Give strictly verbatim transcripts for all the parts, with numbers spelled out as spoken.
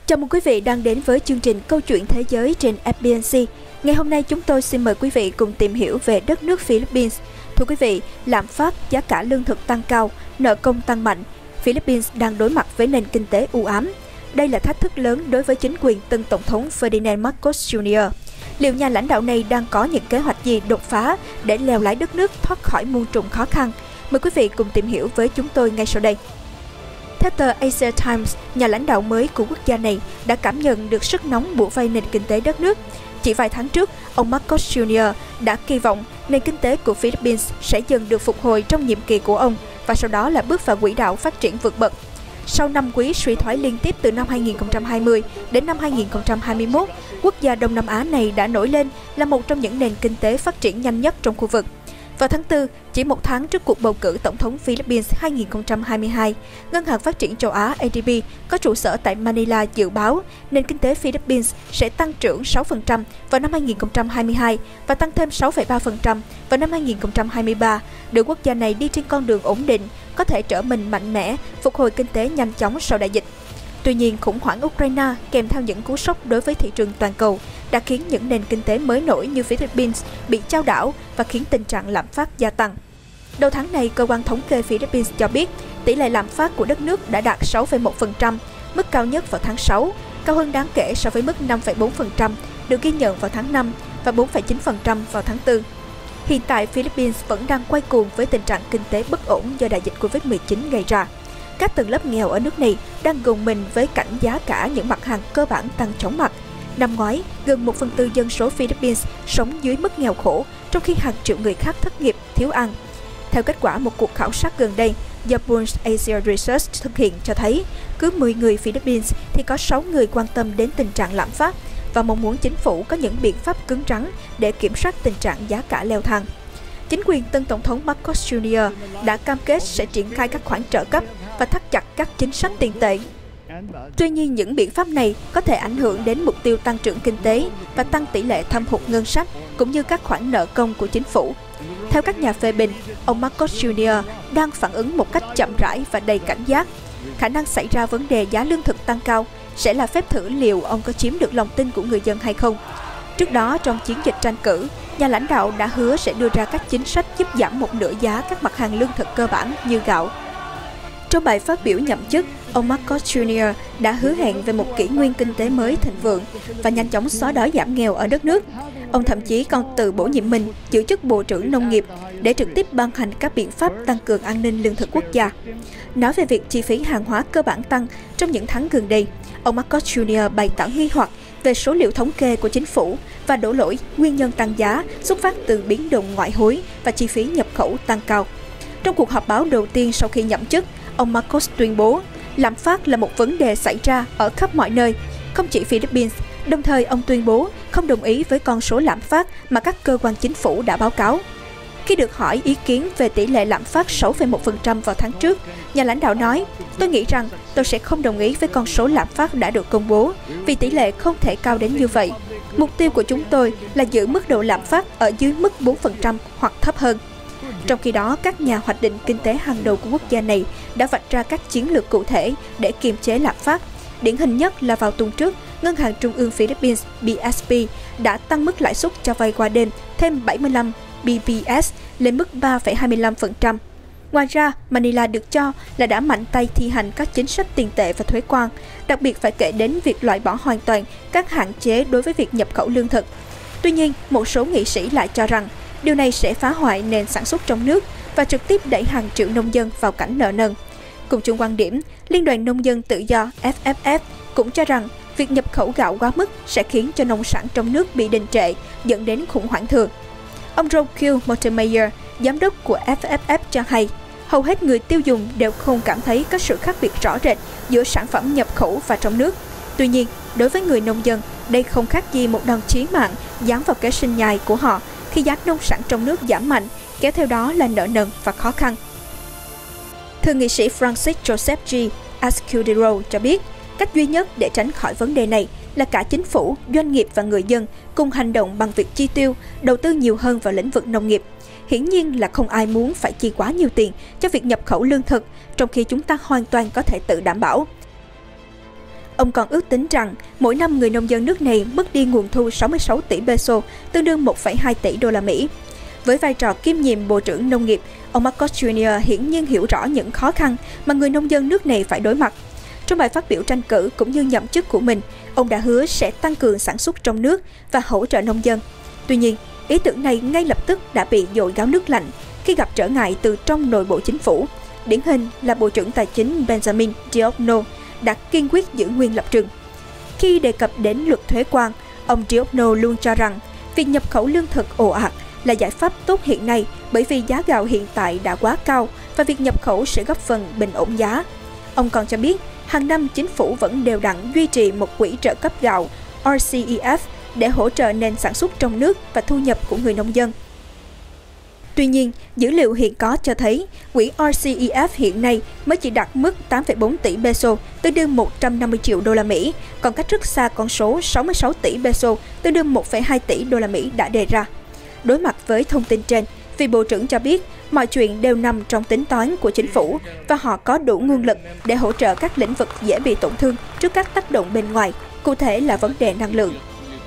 Chào mừng quý vị đang đến với chương trình Câu chuyện Thế giới trên ép bê en xê. Ngày hôm nay chúng tôi xin mời quý vị cùng tìm hiểu về đất nước Philippines. Thưa quý vị, lạm phát, giá cả lương thực tăng cao, nợ công tăng mạnh. Philippines đang đối mặt với nền kinh tế u ám. Đây là thách thức lớn đối với chính quyền tân Tổng thống Ferdinand Marcos Junior Liệu nhà lãnh đạo này đang có những kế hoạch gì đột phá để leo lái đất nước thoát khỏi muôn trùng khó khăn? Mời quý vị cùng tìm hiểu với chúng tôi ngay sau đây. Theo tờ Asia Times, nhà lãnh đạo mới của quốc gia này đã cảm nhận được sức nóng bủa vây nền kinh tế đất nước. Chỉ vài tháng trước, ông Marcos Junior đã kỳ vọng nền kinh tế của Philippines sẽ dần được phục hồi trong nhiệm kỳ của ông và sau đó là bước vào quỹ đạo phát triển vượt bậc. Sau năm quý suy thoái liên tiếp từ năm hai nghìn không trăm hai mươi đến năm hai nghìn không trăm hai mươi mốt, quốc gia Đông Nam Á này đã nổi lên là một trong những nền kinh tế phát triển nhanh nhất trong khu vực. Vào tháng tư, chỉ một tháng trước cuộc bầu cử tổng thống Philippines hai nghìn không trăm hai mươi hai, Ngân hàng Phát triển Châu Á A D B có trụ sở tại Manila dự báo nền kinh tế Philippines sẽ tăng trưởng sáu phần trăm vào năm hai nghìn không trăm hai mươi hai và tăng thêm sáu phẩy ba phần trăm vào năm hai nghìn không trăm hai mươi ba, đưa quốc gia này đi trên con đường ổn định, có thể trở mình mạnh mẽ, phục hồi kinh tế nhanh chóng sau đại dịch. Tuy nhiên, khủng hoảng Ukraine kèm theo những cú sốc đối với thị trường toàn cầu đã khiến những nền kinh tế mới nổi như Philippines bị chao đảo và khiến tình trạng lạm phát gia tăng. Đầu tháng này, cơ quan thống kê Philippines cho biết tỷ lệ lạm phát của đất nước đã đạt sáu phẩy một phần trăm, mức cao nhất vào tháng sáu, cao hơn đáng kể so với mức năm phẩy bốn phần trăm được ghi nhận vào tháng năm và bốn phẩy chín phần trăm vào tháng tư. Hiện tại, Philippines vẫn đang quay cuồng với tình trạng kinh tế bất ổn do đại dịch Covid mười chín gây ra. Các tầng lớp nghèo ở nước này đang gồng mình với cảnh giá cả những mặt hàng cơ bản tăng chóng mặt. Năm ngoái, gần một phần tư dân số Philippines sống dưới mức nghèo khổ, trong khi hàng triệu người khác thất nghiệp, thiếu ăn. Theo kết quả một cuộc khảo sát gần đây do Pulse Asia Research thực hiện cho thấy, cứ mười người Philippines thì có sáu người quan tâm đến tình trạng lạm phát và mong muốn chính phủ có những biện pháp cứng rắn để kiểm soát tình trạng giá cả leo thang. Chính quyền tân Tổng thống Marcos Junior đã cam kết sẽ triển khai các khoản trợ cấp và thắt chặt các chính sách tiền tệ. Tuy nhiên, những biện pháp này có thể ảnh hưởng đến mục tiêu tăng trưởng kinh tế và tăng tỷ lệ thâm hụt ngân sách, cũng như các khoản nợ công của chính phủ. Theo các nhà phê bình, ông Marcos Junior đang phản ứng một cách chậm rãi và đầy cảnh giác. Khả năng xảy ra vấn đề giá lương thực tăng cao sẽ là phép thử liệu ông có chiếm được lòng tin của người dân hay không. Trước đó, trong chiến dịch tranh cử, nhà lãnh đạo đã hứa sẽ đưa ra các chính sách giúp giảm một nửa giá các mặt hàng lương thực cơ bản như gạo. Trong bài phát biểu nhậm chức, ông Marcos Junior đã hứa hẹn về một kỷ nguyên kinh tế mới thịnh vượng và nhanh chóng xóa đói giảm nghèo ở đất nước. Ông thậm chí còn từ bổ nhiệm mình giữ chức Bộ trưởng Nông nghiệp để trực tiếp ban hành các biện pháp tăng cường an ninh lương thực quốc gia. Nói về việc chi phí hàng hóa cơ bản tăng trong những tháng gần đây, ông Marcos Junior bày tỏ nghi hoặc về số liệu thống kê của chính phủ và đổ lỗi nguyên nhân tăng giá xuất phát từ biến động ngoại hối và chi phí nhập khẩu tăng cao. Trong cuộc họp báo đầu tiên sau khi nhậm chức, ông Marcos tuyên bố lạm phát là một vấn đề xảy ra ở khắp mọi nơi, không chỉ Philippines. Đồng thời, ông tuyên bố không đồng ý với con số lạm phát mà các cơ quan chính phủ đã báo cáo. Khi được hỏi ý kiến về tỷ lệ lạm phát sáu phẩy một phần trăm vào tháng trước, nhà lãnh đạo nói, tôi nghĩ rằng tôi sẽ không đồng ý với con số lạm phát đã được công bố, vì tỷ lệ không thể cao đến như vậy. Mục tiêu của chúng tôi là giữ mức độ lạm phát ở dưới mức bốn phần trăm hoặc thấp hơn. Trong khi đó, các nhà hoạch định kinh tế hàng đầu của quốc gia này đã vạch ra các chiến lược cụ thể để kiềm chế lạm phát. Điển hình nhất là vào tuần trước, Ngân hàng Trung ương Philippines B S P đã tăng mức lãi suất cho vay qua đêm thêm bảy mươi lăm B P S lên mức ba phẩy hai mươi lăm phần trăm. Ngoài ra, Manila được cho là đã mạnh tay thi hành các chính sách tiền tệ và thuế quan, đặc biệt phải kể đến việc loại bỏ hoàn toàn các hạn chế đối với việc nhập khẩu lương thực. Tuy nhiên, một số nghị sĩ lại cho rằng điều này sẽ phá hoại nền sản xuất trong nước và trực tiếp đẩy hàng triệu nông dân vào cảnh nợ nần. Cùng chung quan điểm, Liên đoàn Nông dân Tự do F F F cũng cho rằng việc nhập khẩu gạo quá mức sẽ khiến cho nông sản trong nước bị đình trệ, dẫn đến khủng hoảng thừa. Ông Roque Montemayor, giám đốc của F F F cho hay, hầu hết người tiêu dùng đều không cảm thấy có sự khác biệt rõ rệt giữa sản phẩm nhập khẩu và trong nước. Tuy nhiên, đối với người nông dân, đây không khác gì một đòn chí mạng giáng vào kế sinh nhai của họ khi giá nông sản trong nước giảm mạnh, kéo theo đó là nợ nần và khó khăn. Thượng nghị sĩ Francis Joseph G. Escudero cho biết, cách duy nhất để tránh khỏi vấn đề này là cả chính phủ, doanh nghiệp và người dân cùng hành động bằng việc chi tiêu, đầu tư nhiều hơn vào lĩnh vực nông nghiệp. Hiển nhiên là không ai muốn phải chi quá nhiều tiền cho việc nhập khẩu lương thực, trong khi chúng ta hoàn toàn có thể tự đảm bảo. Ông còn ước tính rằng mỗi năm người nông dân nước này mất đi nguồn thu sáu mươi sáu tỷ peso, tương đương một phẩy hai tỷ đô la Mỹ. Với vai trò kiêm nhiệm Bộ trưởng Nông nghiệp, ông Marcos Junior hiển nhiên hiểu rõ những khó khăn mà người nông dân nước này phải đối mặt. Trong bài phát biểu tranh cử cũng như nhậm chức của mình, ông đã hứa sẽ tăng cường sản xuất trong nước và hỗ trợ nông dân. Tuy nhiên, ý tưởng này ngay lập tức đã bị dội gáo nước lạnh khi gặp trở ngại từ trong nội bộ chính phủ. Điển hình là Bộ trưởng Tài chính Benjamin Diokno đã kiên quyết giữ nguyên lập trường. Khi đề cập đến luật thuế quan, ông Diokno luôn cho rằng việc nhập khẩu lương thực ồ ạt là giải pháp tốt hiện nay bởi vì giá gạo hiện tại đã quá cao và việc nhập khẩu sẽ góp phần bình ổn giá. Ông còn cho biết, hàng năm chính phủ vẫn đều đặn duy trì một quỹ trợ cấp gạo R C E F để hỗ trợ nền sản xuất trong nước và thu nhập của người nông dân. Tuy nhiên, dữ liệu hiện có cho thấy quỹ R C E F hiện nay mới chỉ đạt mức tám phẩy bốn tỷ peso, tương đương một trăm năm mươi triệu đô la Mỹ, còn cách rất xa con số sáu mươi sáu tỷ peso, tương đương một phẩy hai tỷ đô la Mỹ đã đề ra. Đối mặt với thông tin trên, vị bộ trưởng cho biết mọi chuyện đều nằm trong tính toán của chính phủ và họ có đủ nguồn lực để hỗ trợ các lĩnh vực dễ bị tổn thương trước các tác động bên ngoài, cụ thể là vấn đề năng lượng.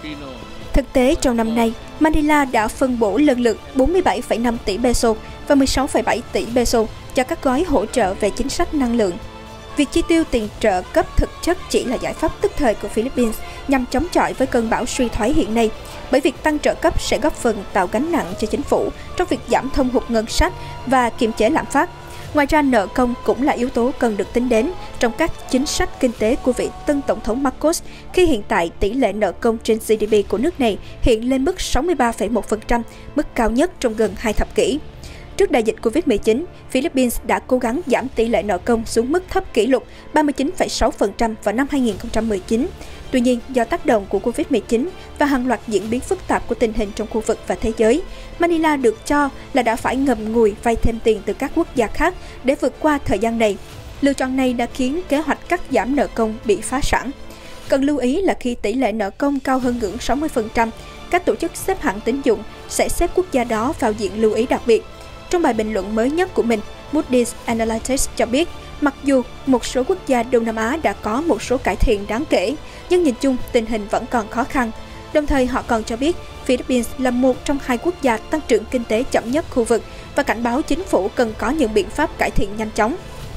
Thực tế, trong năm nay, Manila đã phân bổ lần lượt bốn mươi bảy phẩy năm tỷ peso và mười sáu phẩy bảy tỷ peso cho các gói hỗ trợ về chính sách năng lượng. Việc chi tiêu tiền trợ cấp thực chất chỉ là giải pháp tức thời của Philippines nhằm chống chọi với cơn bão suy thoái hiện nay, bởi việc tăng trợ cấp sẽ góp phần tạo gánh nặng cho chính phủ trong việc giảm thâm hụt ngân sách và kiềm chế lạm phát. Ngoài ra, nợ công cũng là yếu tố cần được tính đến trong các chính sách kinh tế của vị tân Tổng thống Marcos, khi hiện tại tỷ lệ nợ công trên G D P của nước này hiện lên mức sáu mươi ba phẩy một phần trăm, mức cao nhất trong gần hai thập kỷ. Trước đại dịch Covid mười chín, Philippines đã cố gắng giảm tỷ lệ nợ công xuống mức thấp kỷ lục ba mươi chín phẩy sáu phần trăm vào năm hai nghìn không trăm mười chín. Tuy nhiên, do tác động của Covid mười chín và hàng loạt diễn biến phức tạp của tình hình trong khu vực và thế giới, Manila được cho là đã phải ngậm ngùi vay thêm tiền từ các quốc gia khác để vượt qua thời gian này. Lựa chọn này đã khiến kế hoạch cắt giảm nợ công bị phá sản. Cần lưu ý là khi tỷ lệ nợ công cao hơn ngưỡng sáu mươi phần trăm, các tổ chức xếp hạng tín dụng sẽ xếp quốc gia đó vào diện lưu ý đặc biệt. Trong bài bình luận mới nhất của mình, Moody's Analytics cho biết, mặc dù một số quốc gia Đông Nam Á đã có một số cải thiện đáng kể, nhưng nhìn chung tình hình vẫn còn khó khăn. Đồng thời họ còn cho biết Philippines là một trong hai quốc gia tăng trưởng kinh tế chậm nhất khu vực và cảnh báo chính phủ cần có những biện pháp cải thiện nhanh chóng.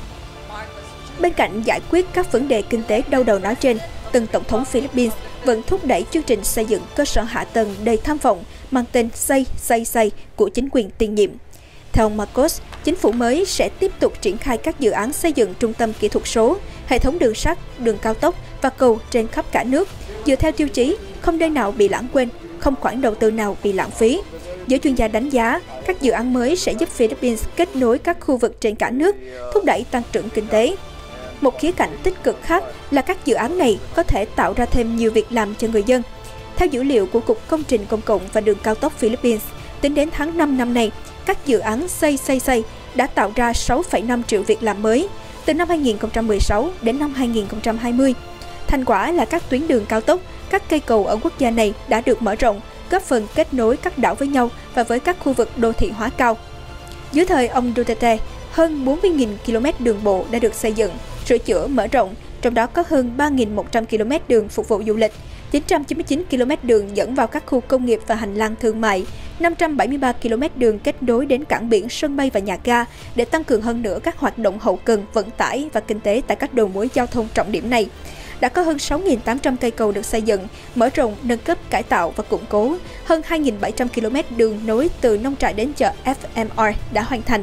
Bên cạnh giải quyết các vấn đề kinh tế đau đầu nói trên, tân Tổng thống Philippines vẫn thúc đẩy chương trình xây dựng cơ sở hạ tầng đầy tham vọng mang tên Xây, Xây, Xây của chính quyền tiền nhiệm. Theo ông Marcos, chính phủ mới sẽ tiếp tục triển khai các dự án xây dựng trung tâm kỹ thuật số, hệ thống đường sắt, đường cao tốc và cầu trên khắp cả nước, dựa theo tiêu chí không nơi nào bị lãng quên, không khoản đầu tư nào bị lãng phí. Giới chuyên gia đánh giá, các dự án mới sẽ giúp Philippines kết nối các khu vực trên cả nước, thúc đẩy tăng trưởng kinh tế. Một khía cạnh tích cực khác là các dự án này có thể tạo ra thêm nhiều việc làm cho người dân. Theo dữ liệu của Cục Công trình Công cộng và Đường cao tốc Philippines, tính đến tháng năm năm nay, các dự án xây xây xây đã tạo ra sáu phẩy năm triệu việc làm mới từ năm hai nghìn không trăm mười sáu đến năm hai nghìn không trăm hai mươi. Thành quả là các tuyến đường cao tốc, các cây cầu ở quốc gia này đã được mở rộng, góp phần kết nối các đảo với nhau và với các khu vực đô thị hóa cao. Dưới thời ông Duterte, hơn bốn mươi nghìn ki lô mét đường bộ đã được xây dựng, sửa chữa, mở rộng, trong đó có hơn ba nghìn một trăm ki lô mét đường phục vụ du lịch, chín trăm chín mươi chín ki lô mét đường dẫn vào các khu công nghiệp và hành lang thương mại, năm trăm bảy mươi ba ki lô mét đường kết nối đến cảng biển, sân bay và nhà ga để tăng cường hơn nữa các hoạt động hậu cần, vận tải và kinh tế tại các đầu mối giao thông trọng điểm này. Đã có hơn sáu nghìn tám trăm cây cầu được xây dựng, mở rộng, nâng cấp, cải tạo và củng cố. Hơn hai nghìn bảy trăm ki lô mét đường nối từ nông trại đến chợ F M R đã hoàn thành.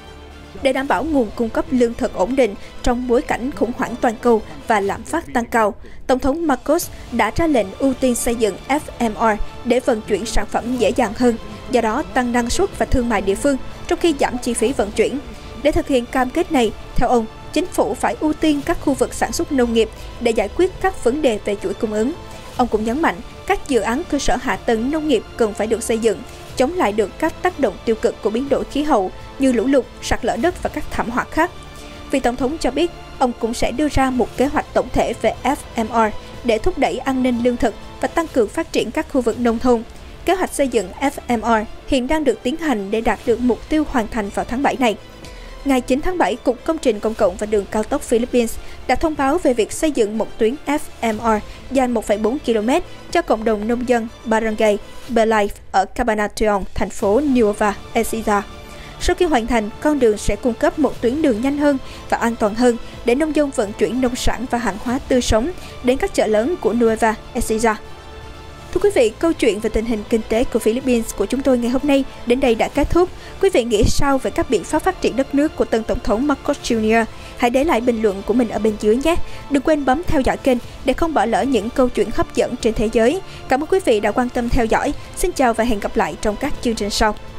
Để đảm bảo nguồn cung cấp lương thực ổn định trong bối cảnh khủng hoảng toàn cầu và lạm phát tăng cao, Tổng thống Marcos đã ra lệnh ưu tiên xây dựng F M R để vận chuyển sản phẩm dễ dàng hơn, do đó tăng năng suất và thương mại địa phương, trong khi giảm chi phí vận chuyển. Để thực hiện cam kết này, theo ông, chính phủ phải ưu tiên các khu vực sản xuất nông nghiệp để giải quyết các vấn đề về chuỗi cung ứng. Ông cũng nhấn mạnh các dự án cơ sở hạ tầng nông nghiệp cần phải được xây dựng, chống lại được các tác động tiêu cực của biến đổi khí hậu như lũ lụt, sạt lở đất và các thảm họa khác. Vị Tổng thống cho biết ông cũng sẽ đưa ra một kế hoạch tổng thể về F M R để thúc đẩy an ninh lương thực và tăng cường phát triển các khu vực nông thôn. Kế hoạch xây dựng F M R hiện đang được tiến hành để đạt được mục tiêu hoàn thành vào tháng bảy này. ngày chín tháng bảy, Cục Công trình Công cộng và Đường cao tốc Philippines đã thông báo về việc xây dựng một tuyến F M R dài một phẩy bốn ki lô mét cho cộng đồng nông dân Barangay Belay ở Cabanatuan, thành phố Nueva Ecija. Sau khi hoàn thành, con đường sẽ cung cấp một tuyến đường nhanh hơn và an toàn hơn để nông dân vận chuyển nông sản và hàng hóa tươi sống đến các chợ lớn của Nueva Ecija. Thưa quý vị, câu chuyện về tình hình kinh tế của Philippines của chúng tôi ngày hôm nay đến đây đã kết thúc. Quý vị nghĩ sao về các biện pháp phát triển đất nước của tân Tổng thống Marcos Junior? Hãy để lại bình luận của mình ở bên dưới nhé. Đừng quên bấm theo dõi kênh để không bỏ lỡ những câu chuyện hấp dẫn trên thế giới. Cảm ơn quý vị đã quan tâm theo dõi. Xin chào và hẹn gặp lại trong các chương trình sau.